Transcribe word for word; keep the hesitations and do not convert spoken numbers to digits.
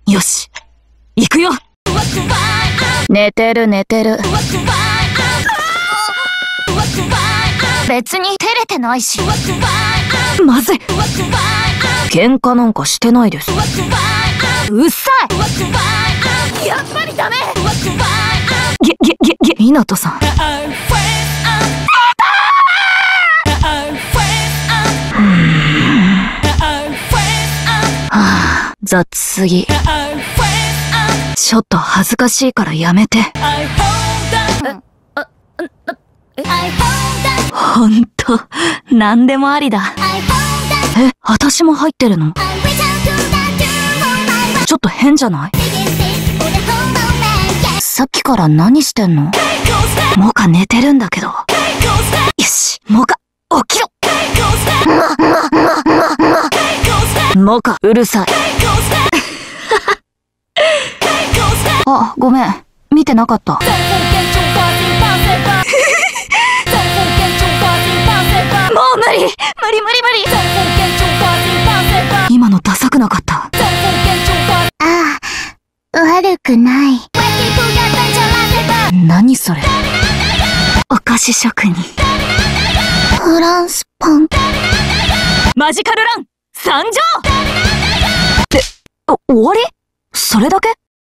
よし、行くよ。寝てる寝てる。別に照れてないし。まずい。喧嘩なんかしてないです。うっさい。やっぱりダメ。げ、げ、げ、げ、ひなたさん。はぁ、雑すぎ。ちょっと恥ずかしいからやめて。ほんと、なんでもありだ。え、私も入ってるの？ちょっと変じゃない？さっきから何してんの？モカ寝てるんだけど。よし、モカ、起きろ！モカ、うるさい。あ、ごめん。見てなかった。もう無理！無理無理無理！今のダサくなかった。ああ、悪くない。 何それ？お菓子職人。 フランスパン。 マジカルラン参上！って、お、終わり？それだけ？